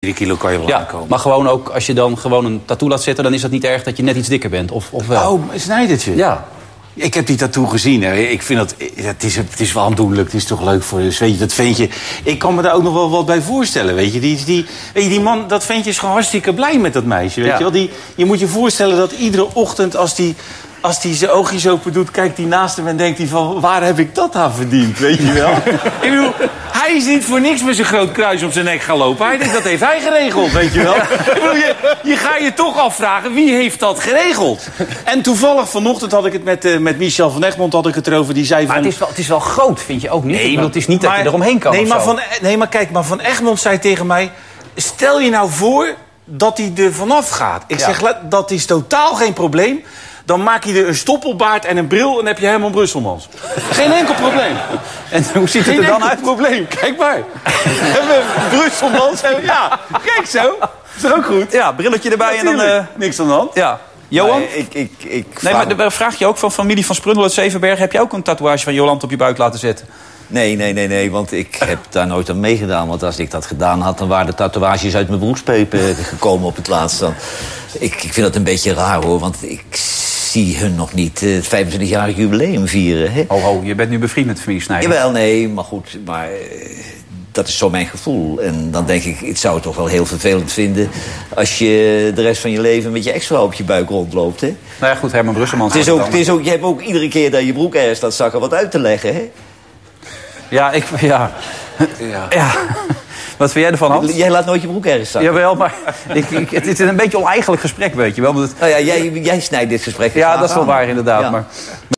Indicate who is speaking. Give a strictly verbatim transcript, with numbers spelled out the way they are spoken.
Speaker 1: Drie kilo kan je wel
Speaker 2: Ja,
Speaker 1: aankomen.
Speaker 2: maar gewoon ook, als je dan gewoon een tattoo laat zetten... dan is dat niet erg dat je net iets dikker bent, of, of wel?
Speaker 1: Oh, een snijdertje.
Speaker 2: Ja.
Speaker 1: Ik heb die tattoo gezien. Hè. Ik vind dat... Het is, het is wel aandoenlijk. Het is toch leuk voor... Dus weet je, dat ventje... Ik kan me daar ook nog wel wat bij voorstellen, weet je. Die, die, weet je, die man, dat ventje is gewoon hartstikke blij met dat meisje, weet
Speaker 2: Ja.
Speaker 1: je wel. Die, je moet je voorstellen dat iedere ochtend als die... Als hij zijn oogjes open doet, kijkt hij naast hem en denkt hij van... waar heb ik dat aan verdiend, weet je wel? Ik bedoel, hij is niet voor niks met zijn groot kruis op zijn nek gaan lopen. Hij denkt, dat heeft hij geregeld, weet je wel? Ik bedoel, je, je gaat je toch afvragen, wie heeft dat geregeld? En toevallig vanochtend had ik het met, uh, met Michel van Egmond had ik het erover. Die zei van...
Speaker 2: Maar het is, wel, het is wel groot, vind je ook niet?
Speaker 1: Nee,
Speaker 2: Ik bedoel,
Speaker 1: maar-
Speaker 2: het is niet dat
Speaker 1: maar-
Speaker 2: je eromheen kan
Speaker 1: nee,
Speaker 2: of
Speaker 1: maar
Speaker 2: zo.
Speaker 1: van, nee, maar kijk, maar Van Egmond zei tegen mij... Stel je nou voor dat hij er vanaf gaat. Ik
Speaker 2: Ja.
Speaker 1: zeg, la- dat is totaal geen probleem. Dan maak je er een stoppelbaard en een bril en dan heb je Herman Brusselmans. Geen enkel probleem.
Speaker 2: En hoe ziet het
Speaker 1: Geen
Speaker 2: er dan
Speaker 1: enkel
Speaker 2: uit?
Speaker 1: probleem. Kijk maar. We hebben Brusselmans. en- Ja, kijk zo. Dat is ook goed.
Speaker 2: Ja, brilletje erbij en dan...
Speaker 1: Natuurlijk.
Speaker 2: eh,
Speaker 1: Niks aan de hand.
Speaker 2: ja. Johan?
Speaker 3: Nee, ik, ik, ik
Speaker 2: Nee,
Speaker 3: vraag-
Speaker 2: maar de vraag je ook van familie van Sprundel uit Zevenberg... heb je ook een tatoeage van Joland op je buik laten zetten?
Speaker 3: nee, nee, nee, nee, want ik heb daar nooit aan meegedaan. Want als ik dat gedaan had, dan waren de tatoeages uit mijn broekspeupen gekomen op het laatst. Dan. Ik, ik vind dat een beetje raar, hoor, want ik zie hun nog niet eh, het vijfentwintigjarig jubileum vieren. Hè?
Speaker 2: Ho, ho, je bent nu bevriend met de familie Snijder.
Speaker 3: Jawel, nee, maar goed, maar eh, dat is zo mijn gevoel. En dan denk ik, ik zou het toch wel heel vervelend vinden... als je de rest van je leven met je ex-vrouw op je buik rondloopt, hè?
Speaker 2: Nou ja, goed, Herman Brusselmans...
Speaker 3: Het is ook, het is ook, je hebt ook iedere keer dat je broek ergens staat zakken wat uit te leggen, hè?
Speaker 2: Ja, ik... Ja.
Speaker 1: Ja.
Speaker 2: ja. Wat vind jij ervan, Hans?
Speaker 3: Jij laat nooit je broek ergens zakken.
Speaker 2: Jawel, maar ik, ik, het is een beetje oneigenlijk gesprek, weet je wel. omdat het-
Speaker 3: Nou ja, jij, jij snijdt dit gesprek.
Speaker 2: ja, dat is wel waar, inderdaad.
Speaker 3: Ja.
Speaker 2: Maar